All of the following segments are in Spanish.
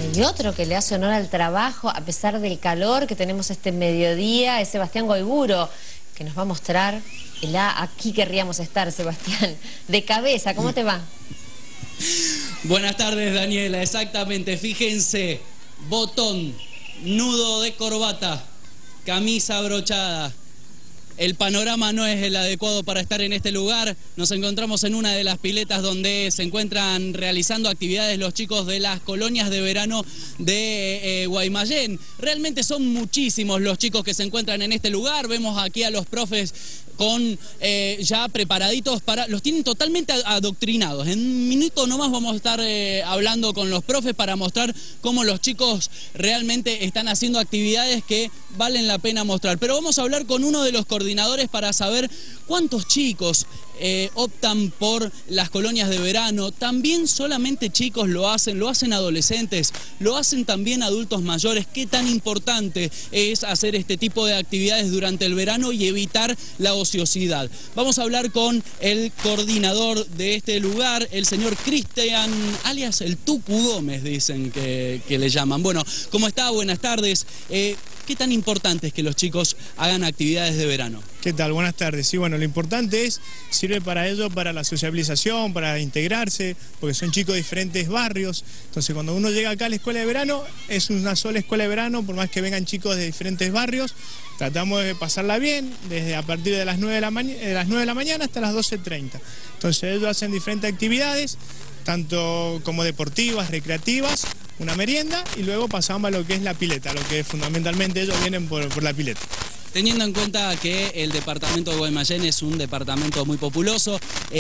Y otro que le hace honor al trabajo, a pesar del calor que tenemos este mediodía, es Sebastián Goiburo, que nos va a mostrar aquí querríamos estar, Sebastián, de cabeza. ¿Cómo te va? Buenas tardes, Daniela, exactamente, fíjense, botón, nudo de corbata, camisa abrochada. El panorama no es el adecuado para estar en este lugar. Nos encontramos en una de las piletas donde se encuentran realizando actividades los chicos de las colonias de verano de Guaymallén. Realmente son muchísimos los chicos que se encuentran en este lugar. Vemos aquí a los profes con ya preparaditos para... Los tienen totalmente adoctrinados. En un minuto nomás vamos a estar hablando con los profes para mostrar cómo los chicos realmente están haciendo actividades que valen la pena mostrar. Pero vamos a hablar con uno de los coordinadores para saber cuántos chicos optan por las colonias de verano. También solamente chicos lo hacen adolescentes, lo hacen también adultos mayores. Qué tan importante es hacer este tipo de actividades durante el verano y evitar la ociosidad. Vamos a hablar con el coordinador de este lugar, el señor Cristian, alias el Tucu Gómez, dicen que le llaman. Bueno, ¿cómo está? Buenas tardes. ¿Qué tan importante es que los chicos hagan actividades de verano? ¿Qué tal? Buenas tardes. Sí, bueno, lo importante sirve para ello, para la sociabilización, para integrarse, porque son chicos de diferentes barrios. Entonces, cuando uno llega acá a la escuela de verano, es una sola escuela de verano, por más que vengan chicos de diferentes barrios, tratamos de pasarla bien, desde a partir de las 9 de la mañana hasta las 12:30. Entonces, ellos hacen diferentes actividades, tanto como deportivas, recreativas, una merienda, y luego pasamos a lo que es la pileta, lo que fundamentalmente ellos vienen por la pileta. Teniendo en cuenta que el departamento de Guaymallén es un departamento muy populoso,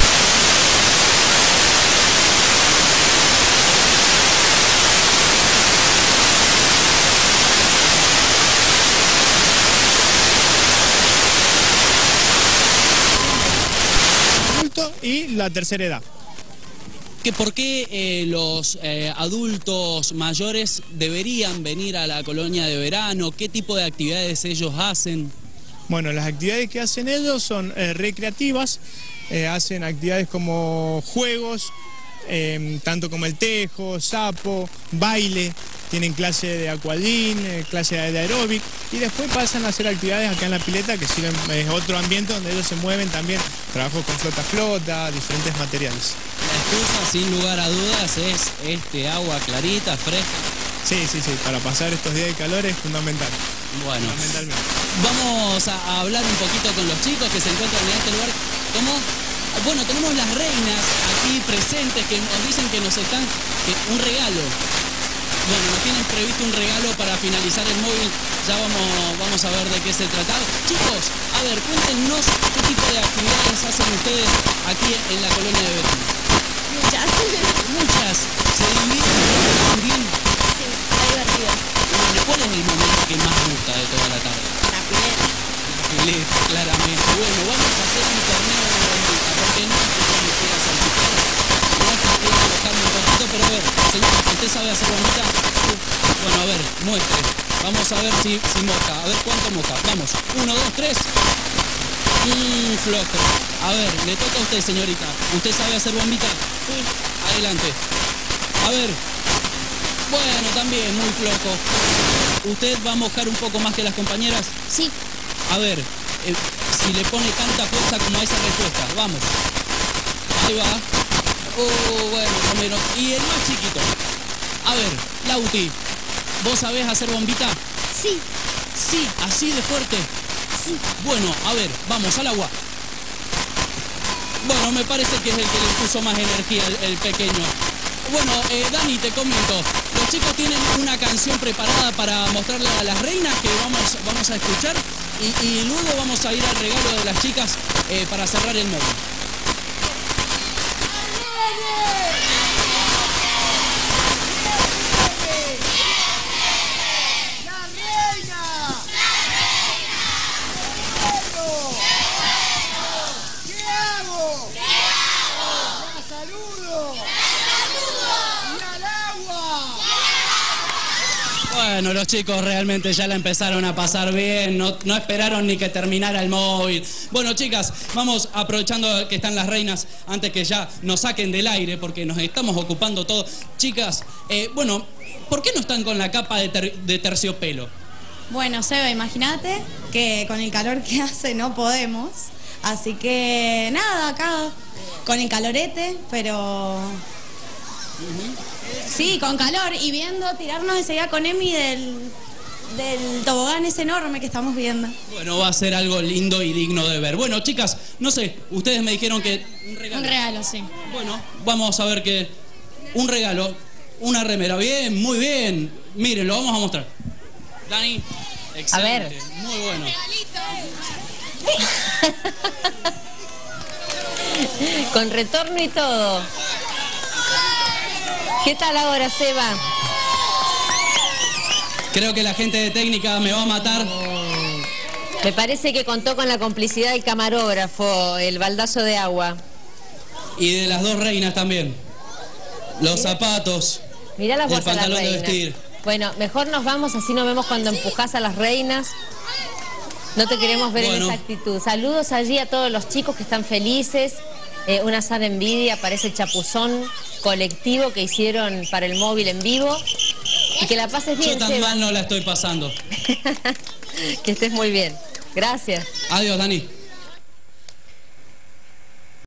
y la tercera edad. ¿Por qué los adultos mayores deberían venir a la colonia de verano? ¿Qué tipo de actividades ellos hacen? Bueno, las actividades que hacen ellos son recreativas, hacen actividades como juegos, tanto como el tejo, sapo, baile, tienen clase de aquadín, clase de aeróbic, y después pasan a hacer actividades acá en la pileta, que sirven, es otro ambiente donde ellos se mueven también, trabajos con flota, diferentes materiales. La excusa, sin lugar a dudas, es agua clarita, fresca. Sí, para pasar estos días de calor es fundamental. Bueno, vamos a hablar un poquito con los chicos que se encuentran en este lugar. Bueno, tenemos las reinas aquí presentes que nos dicen que nos están... un regalo. Bueno, nos tienen previsto un regalo para finalizar el móvil. Ya vamos a ver de qué se trata. Chicos, a ver, cuéntenos qué tipo de actividades hacen ustedes aquí en la colonia de verano. Muchas. ¿Se dividen también? Sí, está divertido. Bueno, ¿cuál es el momento que más gusta de toda la tarde? La pileta. La pileta, claramente. Bueno, vamos a hacer un torneo de bombita, porque no es que yo me quiera salpicar, no es que quiera alojarme un poquito, pero a ver, señor, ¿usted sabe hacer bombita? Sí. Bueno, a ver, muestre. Vamos a ver si moja. A ver cuánto moja. Vamos. 1, 2, 3. Flojo. A ver, le toca a usted, señorita. ¿Usted sabe hacer bombita? Sí. Adelante. A ver. Bueno, también muy flojo. ¿Usted va a mojar un poco más que las compañeras? Sí. A ver, si le pone tanta fuerza como a esa respuesta. Vamos. Ahí va. Bueno, más o menos. Y el más chiquito. A ver, Lauti, ¿vos sabés hacer bombita? Sí. Sí, así de fuerte. Sí. Bueno, a ver, vamos al agua. Bueno, me parece que es el que le puso más energía, el pequeño. Bueno, Dani, te comento. Los chicos tienen una canción preparada para mostrarle a las reinas que vamos a escuchar y luego vamos a ir al regalo de las chicas para cerrar el móvil. Bueno, los chicos realmente ya la empezaron a pasar bien, no esperaron ni que terminara el móvil. Bueno, chicas, vamos aprovechando que están las reinas antes que ya nos saquen del aire porque nos estamos ocupando todo. Chicas, bueno, ¿por qué no están con la capa de terciopelo? Bueno, Seba, imagínate que con el calor que hace no podemos. Así que nada, acá con el calorete, pero... Sí, con calor y viendo tirarnos enseguida con Emi del tobogán ese enorme que estamos viendo. Bueno, va a ser algo lindo y digno de ver. Bueno, chicas, no sé, ustedes me dijeron que... Un regalo, sí. Bueno, vamos a ver que... Un regalo, una remera. Bien, muy bien. Miren, lo vamos a mostrar. Dani, excelente. A ver. Muy bueno. Con retorno y todo. ¿Qué tal ahora, Seba? Creo que la gente de técnica me va a matar. Me parece que contó con la complicidad del camarógrafo, el baldazo de agua. Y de las dos reinas también. Los zapatos. Mirá las y el vos a las pantalón de reinas. vestir. Bueno, mejor nos vamos, así nos vemos cuando empujás a las reinas. No te queremos ver en esa actitud. Saludos allí a todos los chicos que están felices. Una sana envidia para ese chapuzón colectivo que hicieron para el móvil en vivo. Y que la pases bien, Yo tan Seba. mal no la estoy pasando. Que estés muy bien. Gracias. Adiós, Dani.